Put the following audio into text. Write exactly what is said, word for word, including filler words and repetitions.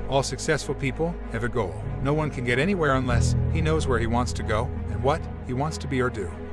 All successful people have a goal. No one can get anywhere unless he knows where he wants to go and what he wants to be or do.